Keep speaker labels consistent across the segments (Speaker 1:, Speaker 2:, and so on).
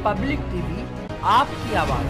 Speaker 1: Public TV आपकी आवाज।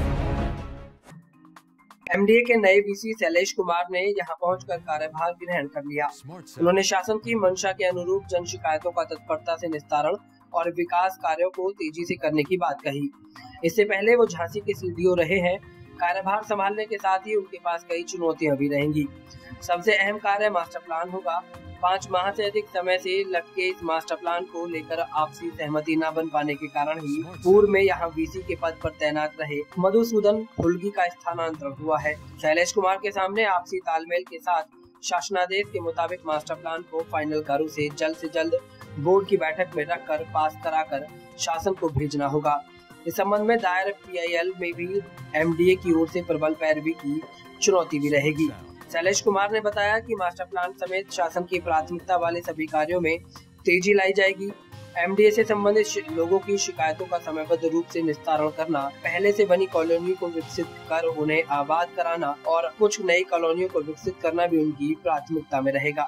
Speaker 2: MDA के नए वीसी शैलेश कुमार ने यहां पहुंचकर कार्यभार ग्रहण कर लिया। उन्होंने शासन की मंशा के अनुरूप जन शिकायतों का तत्परता से निस्तारण और विकास कार्यों को तेजी से करने की बात कही। इससे पहले वो झांसी के सीडीओ रहे हैं। कार्यभार संभालने के साथ ही उनके पास कई चुनौतियां भी रहेंगी। सबसे अहम कार्य मास्टर प्लान होगा। 5 माह से अधिक समय से लटके इस मास्टर प्लान को लेकर आपसी सहमति न बन पाने के कारण ही पूर्व में यहां वीसी के पद पर तैनात रहे मधुसूदन फुल्गी का स्थानांतरण हुआ है। शैलेश कुमार के सामने आपसी तालमेल के साथ शासनादेश के मुताबिक मास्टर प्लान को फाइनल करो से जल्द बोर्ड की बैठक में रखकर पास कराकर शासन को भेजना होगा। इस संबंध में दायर पीआईएल में भी एमडीए की ओर से प्रबल पैरवी की चुनौती भी रहेगी। शैलेश कुमार ने बताया कि मास्टर प्लान समेत शासन की प्राथमिकता वाले सभी कार्यों में तेजी लाई जाएगी। एमडीए से संबंधित लोगों की शिकायतों का समयबद्ध रूप से निस्तारण करना, पहले से बनी कॉलोनियों को विकसित कर उन्हें आबाद कराना और कुछ नई कॉलोनियों को विकसित करना भी उनकी प्राथमिकता में रहेगा।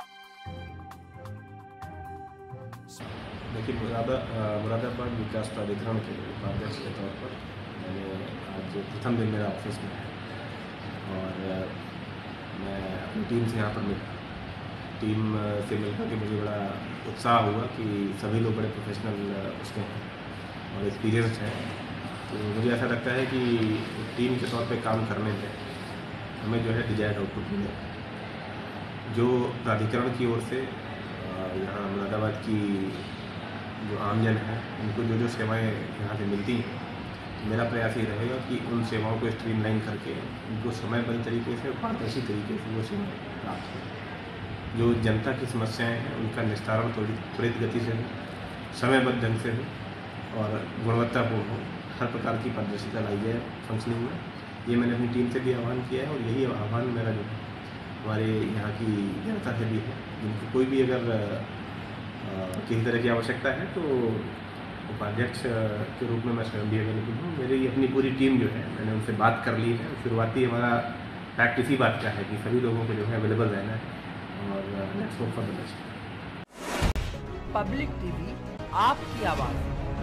Speaker 3: देखिए, मुरादाबाद विकास प्राधिकरण के उपाध्यक्ष के तौर पर मैंने आज प्रथम दिन मेरा ऑफिस में है और मैं अपनी टीम से यहाँ पर मिला। टीम से मिलकर के मुझे बड़ा उत्साह हुआ कि सभी लोग बड़े प्रोफेशनल उसके हैं और एक्सपीरियंस हैं। तो मुझे ऐसा लगता है कि टीम के तौर पे काम करने में हमें जो है डिजायर्ड आउटपुट मिलेगा। जो प्राधिकरण की ओर से यहाँ मुरादाबाद की जो आमजन है उनको जो सेवाएं यहाँ से मिलती हैं, मेरा प्रयास ये रहेगा कि उन सेवाओं को स्ट्रीमलाइन करके उनको समयबद्ध तरीके से, पारदर्शी तरीके से वो सेवाएं प्राप्त हो। जो जनता की समस्याएं हैं उनका निस्तारण त्वरित गति से हो, समयबद्ध ढंग से हो और गुणवत्तापूर्ण हो। हर प्रकार की पारदर्शिता लाई जाए फंक्शनिंग में। ये मैंने अपनी टीम से भी आह्वान किया है और यही आह्वान मेरा जो है हमारे यहाँ की जनता से भी है। जिनको कोई भी अगर किसी तरह की आवश्यकता है तो उपाध्यक्ष के रूप में मैं स्वयं भी अवेलेबल हूँ। मेरी अपनी पूरी टीम जो है मैंने उनसे बात कर ली है। शुरुआती हमारा फैक्ट इसी बात का है कि सभी लोगों को जो है अवेलेबल रहना है और let's hope for the best.
Speaker 1: Public TV आपकी आवाज़।